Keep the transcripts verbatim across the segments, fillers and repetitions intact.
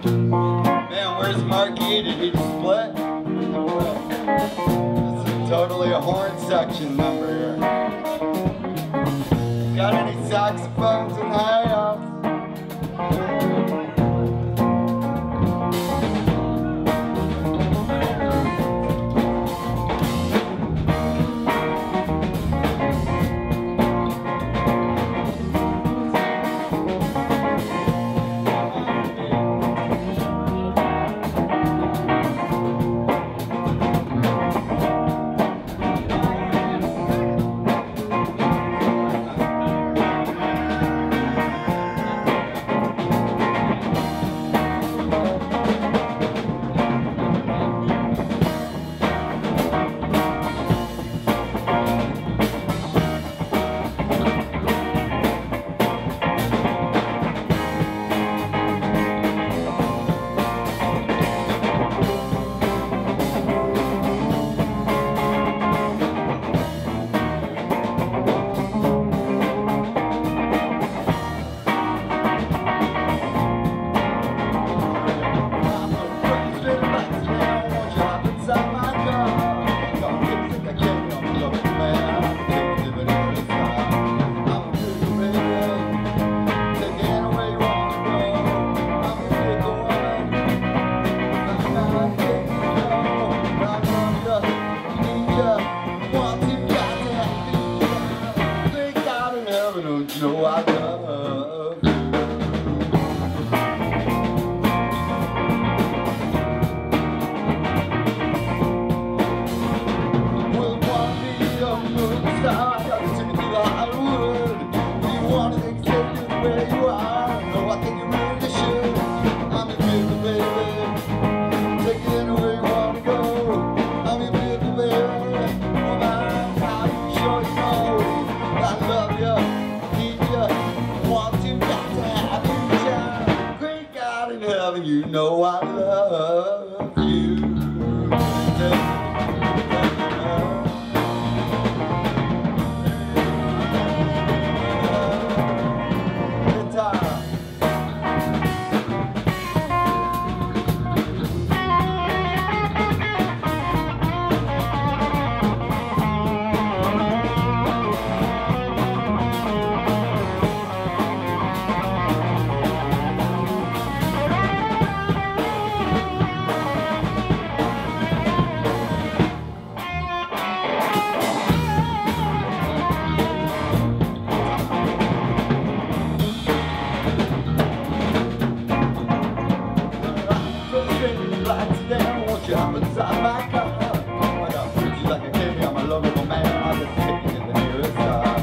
Man, where's Marky? Did he split? This is totally a horn section number here. Got any saxophones in the house? No, I love you. Well, want me a movie star? I got to take you to Hollywood. You want to accept you where you are? No, I think you really should. I'm your baby, baby. Take it anywhere you want to go. I'm your baby, baby. No matter how you show you know I love you. Want you, got to have you, child. Great God in heaven, you know I love you. Guitar. Jump inside my car. I got pictures like a candy. I'm a lovable man. I just take you to the nearest star.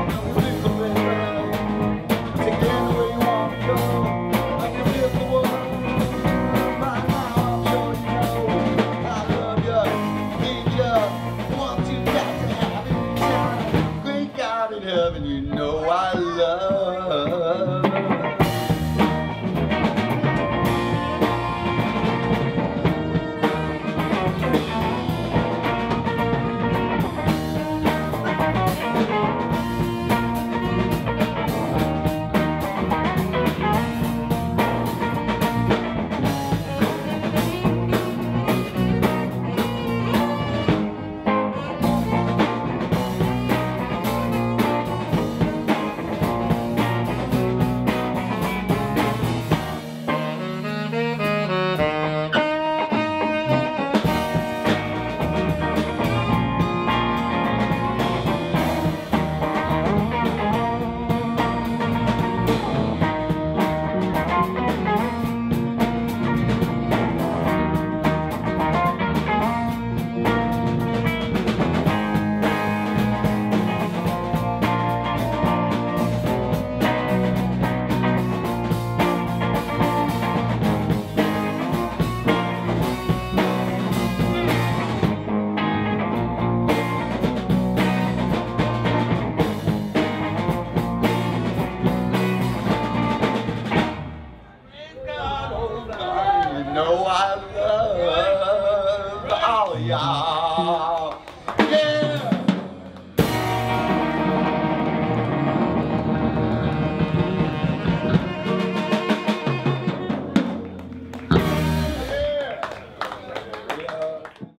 Take it anywhere you want to go. I can live the world. Right now, I'm sure you know I love you, need you, want you, got to have you, child. Great God in heaven, you know I love you. No,